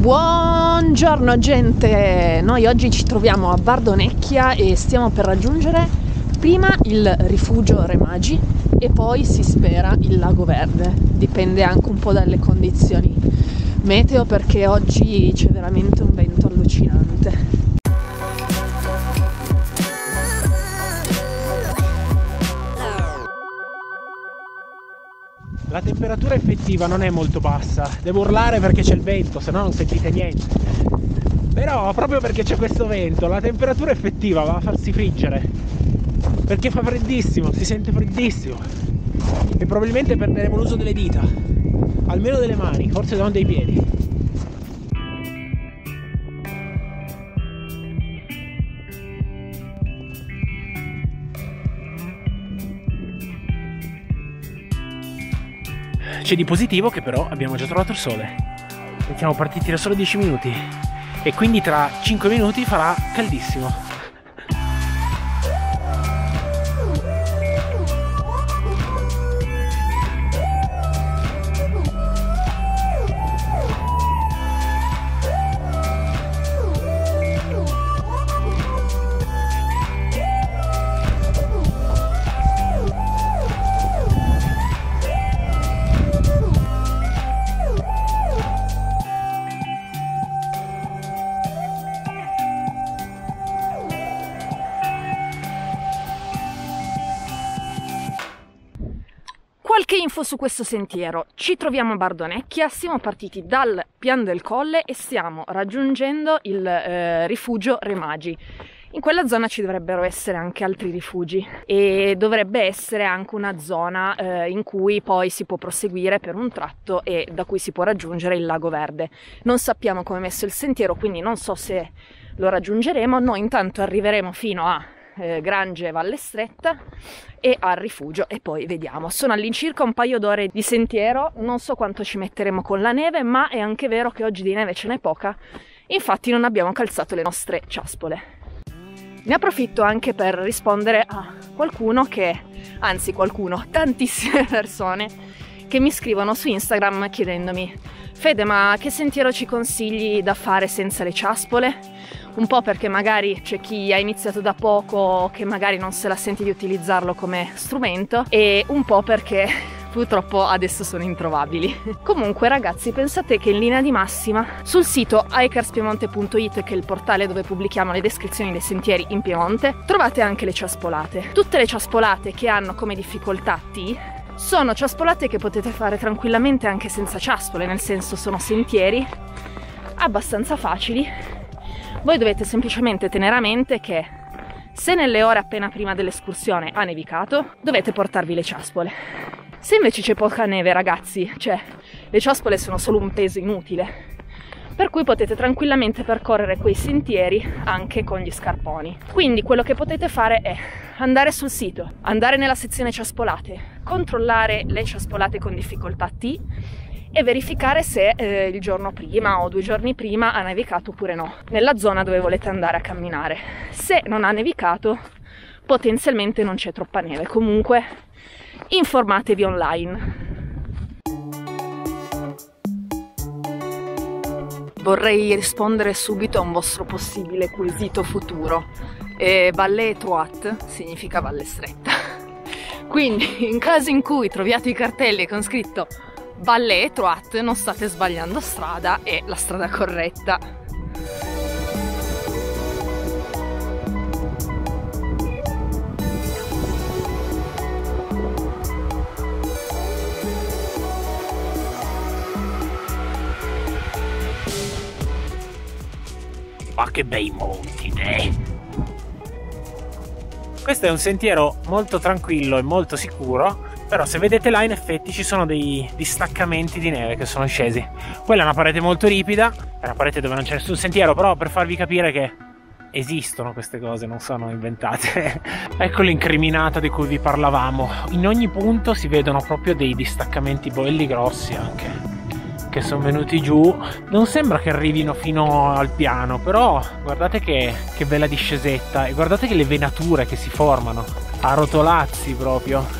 Buongiorno gente, noi oggi ci troviamo a Bardonecchia e stiamo per raggiungere prima il rifugio Re Magi e poi si spera il Lago Verde. Dipende anche un po' dalle condizioni meteo perché oggi c'è veramente un vento allucinante. La temperatura effettiva non è molto bassa, devo urlare perché c'è il vento, se no non sentite niente. Però proprio perché c'è questo vento, la temperatura effettiva va a farsi friggere, perché fa freddissimo, si sente freddissimo e probabilmente perderemo l'uso delle dita, almeno delle mani, forse non dei piedi. C'è di positivo che però abbiamo già trovato il sole e siamo partiti da solo 10 minuti e quindi tra 5 minuti farà caldissimo. Qualche info su questo sentiero: ci troviamo a Bardonecchia, siamo partiti dal Pian del Colle e stiamo raggiungendo il rifugio Re Magi. In quella zona ci dovrebbero essere anche altri rifugi e dovrebbe essere anche una zona in cui poi si può proseguire per un tratto e da cui si può raggiungere il Lago Verde. Non sappiamo come è messo il sentiero, quindi non so se lo raggiungeremo. Noi intanto arriveremo fino a Grange Valle Stretta e al rifugio e poi vediamo. Sono all'incirca un paio d'ore di sentiero, non so quanto ci metteremo con la neve, ma è anche vero che oggi di neve ce n'è poca, infatti non abbiamo calzato le nostre ciaspole. Ne approfitto anche per rispondere a qualcuno tantissime persone che mi scrivono su Instagram chiedendomi: Fede, ma che sentiero ci consigli da fare senza le ciaspole? Un po' perché magari c'è chi ha iniziato da poco che magari non se la sente di utilizzarlo come strumento e un po' perché purtroppo adesso sono introvabili. Comunque ragazzi, pensate che in linea di massima sul sito hikerspiemonte.it, che è il portale dove pubblichiamo le descrizioni dei sentieri in Piemonte, trovate anche le ciaspolate. Tutte le ciaspolate che hanno come difficoltà T sono ciaspolate che potete fare tranquillamente anche senza ciaspole, nel senso sono sentieri abbastanza facili. Voi dovete semplicemente tenere a mente che se nelle ore appena prima dell'escursione ha nevicato, dovete portarvi le ciaspole. Se invece c'è poca neve, ragazzi, le ciaspole sono solo un peso inutile, per cui potete tranquillamente percorrere quei sentieri anche con gli scarponi. Quindi quello che potete fare è andare sul sito, andare nella sezione ciaspolate, controllare le ciaspolate con difficoltà T e verificare se il giorno prima o 2 giorni prima ha nevicato oppure no, nella zona dove volete andare a camminare. Se non ha nevicato, potenzialmente non c'è troppa neve. Comunque informatevi online. Vorrei rispondere subito a un vostro possibile quesito futuro. Valle Étroite significa Valle Stretta. Quindi in caso in cui troviate i cartelli con scritto Valle Étroite, non state sbagliando strada, è la strada corretta. Ma che bei monti, Questo è un sentiero molto tranquillo e molto sicuro, però se vedete là in effetti ci sono dei distaccamenti di neve che sono scesi. Quella è una parete molto ripida, è una parete dove non c'è nessun sentiero, però per farvi capire che esistono queste cose, non sono inventate. Ecco l'incriminata di cui vi parlavamo. In ogni punto si vedono proprio dei distaccamenti belli grossi anche, che sono venuti giù. Non sembra che arrivino fino al piano, però guardate che bella discesetta e guardate che le venature che si formano a rotolazzi proprio.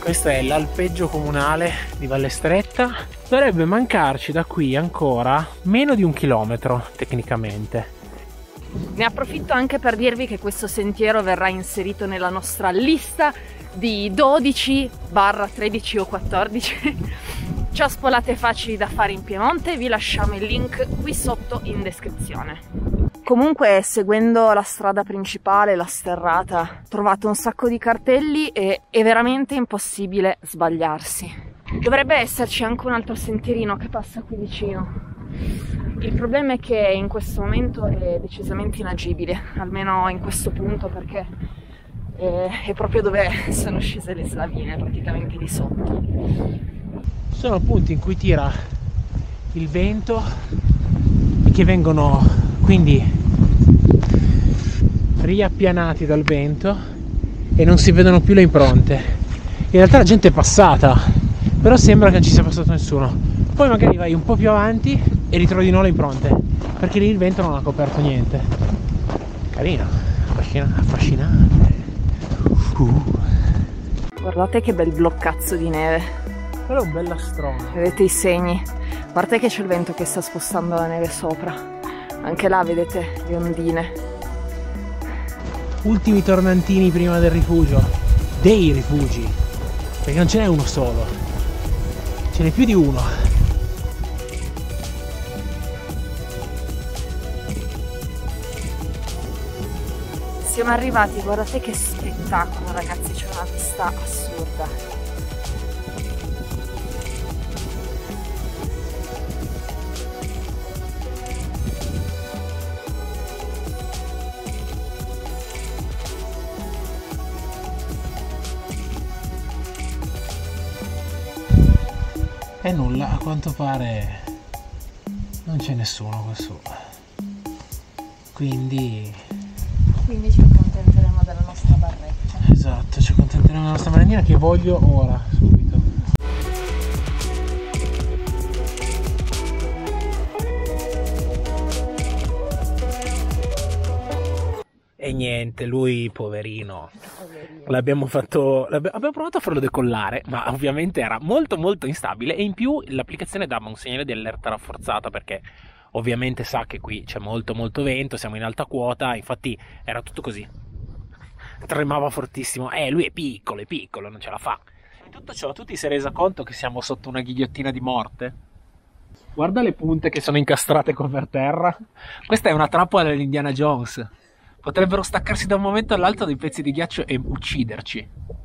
Questo è l'alpeggio comunale di Valle Stretta. Dovrebbe mancarci da qui ancora meno di 1 chilometro tecnicamente. Ne approfitto anche per dirvi che questo sentiero verrà inserito nella nostra lista di 12, 13 o 14 ciaspolate facili da fare in Piemonte. Vi lasciamo il link qui sotto in descrizione. Comunque, seguendo la strada principale, la sterrata, ho trovato un sacco di cartelli e è veramente impossibile sbagliarsi. Dovrebbe esserci anche un altro sentierino che passa qui vicino. Il problema è che in questo momento è decisamente inagibile, almeno in questo punto, perché è proprio dove sono scese le slavine, praticamente di sotto. Sono punti in cui tira il vento e che vengono quindi riappianati dal vento e non si vedono più le impronte. In realtà la gente è passata, però sembra che non ci sia passato nessuno. Poi magari vai un po' più avanti e ritrovi di nuovo le impronte, perché lì il vento non ha coperto niente. Carino, affascinante. Guardate che bel bloccazzo di neve. Quello è un bel lastrone. Vedete i segni? A parte che c'è il vento che sta spostando la neve sopra. Anche là vedete le ondine. Ultimi tornantini prima del rifugio. Dei rifugi. Perché non ce n'è uno solo. Ce n'è più di uno. Siamo arrivati, guardate che spettacolo ragazzi, c'è una vista assurda. E nulla, a quanto pare non c'è nessuno qua su. Quindi ci accontenteremo della nostra barretta. Esatto, ci accontenteremo della nostra merendina che voglio ora, subito. E niente, lui poverino. Abbiamo provato a farlo decollare, ma ovviamente era molto molto instabile e in più l'applicazione dava un segnale di allerta rafforzata perché ovviamente sa che qui c'è molto molto vento, siamo in alta quota, infatti era tutto così. Tremava fortissimo. Lui è piccolo, non ce la fa. E tutto ciò, tu ti sei resa conto che siamo sotto una ghigliottina di morte? Guarda le punte che sono incastrate qua per terra. Questa è una trappola dell'Indiana Jones. Potrebbero staccarsi da un momento all'altro dei pezzi di ghiaccio e ucciderci.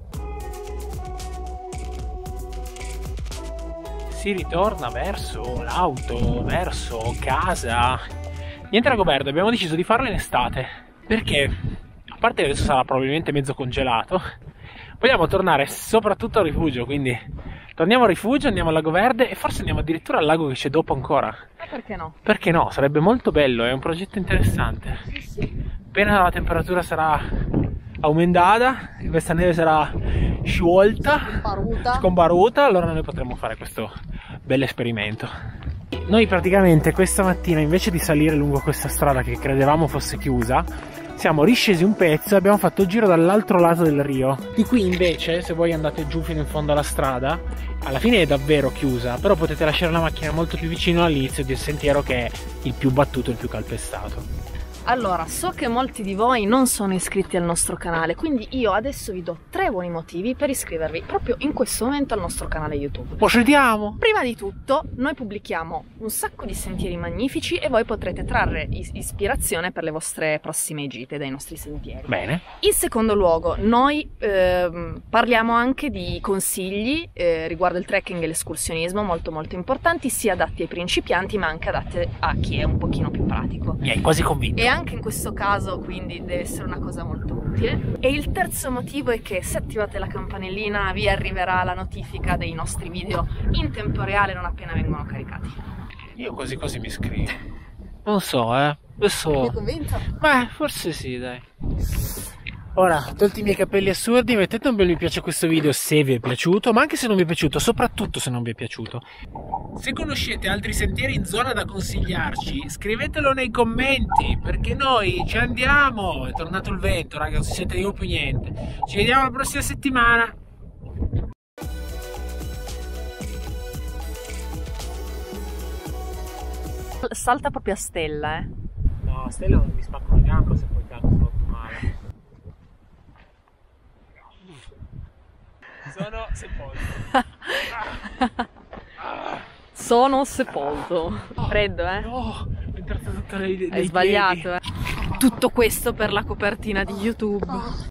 Si ritorna verso l'auto, verso casa. Niente Ragoberto, abbiamo deciso di farlo in estate. Perché, a parte che adesso sarà probabilmente mezzo congelato, vogliamo tornare soprattutto al rifugio, quindi torniamo al rifugio, andiamo al Lago Verde e forse andiamo addirittura al lago che c'è dopo ancora. Perché no? Perché no? Sarebbe molto bello, è un progetto interessante. Sì. Appena la temperatura sarà aumentata, questa neve sarà sciolta, scombaruta, allora noi potremo fare questo bel esperimento. Noi praticamente questa mattina, invece di salire lungo questa strada che credevamo fosse chiusa, siamo riscesi un pezzo e abbiamo fatto il giro dall'altro lato del Rio. Di qui invece, se voi andate giù fino in fondo alla strada, alla fine è davvero chiusa, però potete lasciare la macchina molto più vicino all'inizio del sentiero che è il più battuto e il più calpestato. Allora, so che molti di voi non sono iscritti al nostro canale, quindi io adesso vi do 3 buoni motivi per iscrivervi proprio in questo momento al nostro canale YouTube. Procediamo! Prima di tutto, noi pubblichiamo un sacco di sentieri magnifici e voi potrete trarre ispirazione per le vostre prossime gite dai nostri sentieri. Bene. In secondo luogo, noi parliamo anche di consigli riguardo il trekking e l'escursionismo molto molto importanti, sia adatti ai principianti ma anche adatti a chi è un pochino più pratico. Mi hai quasi convinto. E anche in questo caso quindi deve essere una cosa molto utile. E il terzo motivo è che se attivate la campanellina vi arriverà la notifica dei nostri video in tempo reale non appena vengono caricati. Io quasi quasi mi iscrivo. Non so, adesso... Sei convinto? Beh, forse sì, dai. Ora, tolti i miei capelli assurdi, mettete un bel mi piace a questo video se vi è piaciuto, ma anche se non vi è piaciuto, soprattutto se non vi è piaciuto. Se conoscete altri sentieri in zona da consigliarci, scrivetelo nei commenti, perché noi ci andiamo. È tornato il vento, raga, non si sente più niente. Ci vediamo la prossima settimana. salta proprio a stella, eh. No, a stella non mi spacco la gamba se poi cado molto male. Sono sepolto. Sono sepolto. Freddo, eh? No, è entrata tutta nei Hai sbagliato, eh. Tutto questo per la copertina di YouTube.